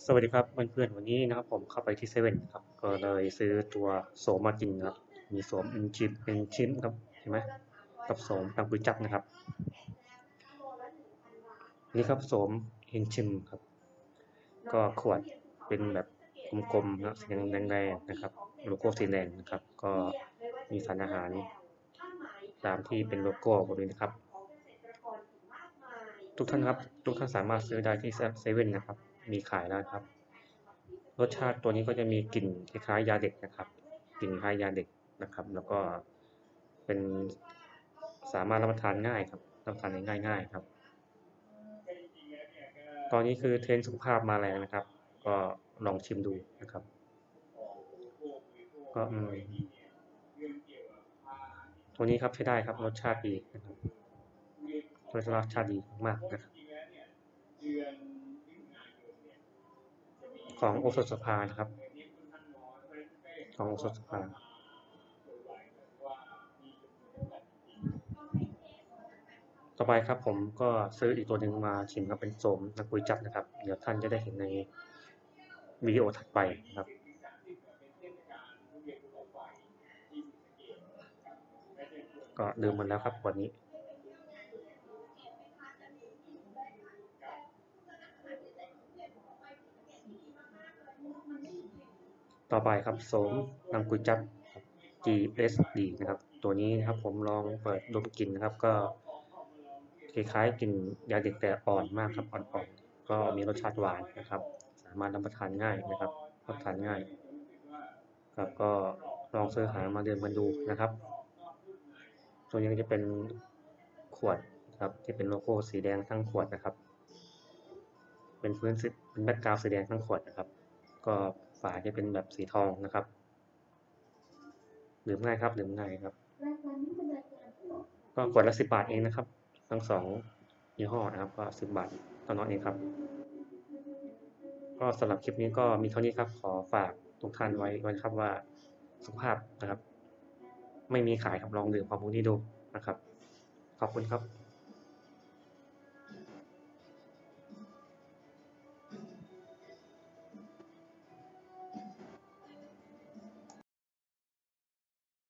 สวัสดีครับเพื่อนๆวันนี้นะครับผมเข้าไปที่เซเว่นครับก็เลยซื้อตัวโสมมากินนะครับมีโสมเป็นชิ้นครับเห็นไหมกับโสมตังกุยจับนะครับนี่ครับโสมเห็นชิมครับก็ขวดเป็นแบบกลมๆนะสีแดงๆนะครับโลโก้สีแดงนะครับก็มีสารอาหารตามที่เป็นโลโก้บริเวณนะครับทุกท่านครับทุกท่านสามารถซื้อได้ที่เซเว่นนะครับมีขายแล้วครับรสชาติตัวนี้ก็จะมีกลิ่นคล้ายๆยาเด็กนะครับกลิ่นคล้ายยาเด็กนะครับแล้วก็เป็นสามารถรับประทานง่ายครับรับประทานง่ายๆครับตอนนี้คือเทรนด์สุขภาพมาแรงนะครับก็ลองชิมดูนะครับก็ตัวนี้ครับใช้ได้ครับรสชาติดีนะครับรสชาติดีมากนะครับของโอสถสภานะครับของโอสถสภาต่อไปครับผมก็ซื้ออีกตัวหนึ่งมาชิมครับเป็นโสมนักกุยจับนะครับเดี๋ยวท่านจะได้เห็นในวิดีโอถัดไปนะครับก็ดื่มหมดแล้วครับวันนี้ต่อไปครับโสมนังกุยจับ GSD นะครับตัวนี้นะครับผมลองเปิดดมกลิ่นนะครับก็คล้ายๆกลิ่นยาเด็กแต่อ่อนมากครับอ่อนๆก็มีรสชาติหวานนะครับสามารถรับประทานง่ายนะครับรับประทานง่ายครับก็ลองซื้อหามาดื่มกันดูนะครับตัวนี้ก็จะเป็นขวดครับที่เป็นโลโก้สีแดงทั้งขวดนะครับเป็นเป็นแบ็กกราวด์สีแดงทั้งขวดนะครับก็ฝาจะเป็นแบบสีทองนะครับดื่มง่ายครับดื่มง่ายครับก็ขวดละ10 บาทเองนะครับทั้งสองยี่ห้อนะครับก็10 บาทเท่านั้นเองครับก็สำหรับคลิปนี้ก็มีเท่านี้ครับขอฝากทุกท่านไว้นะครับว่าสุขภาพนะครับไม่มีขายครับลองดื่มความรู้นี้ดูนะครับขอบคุณครับ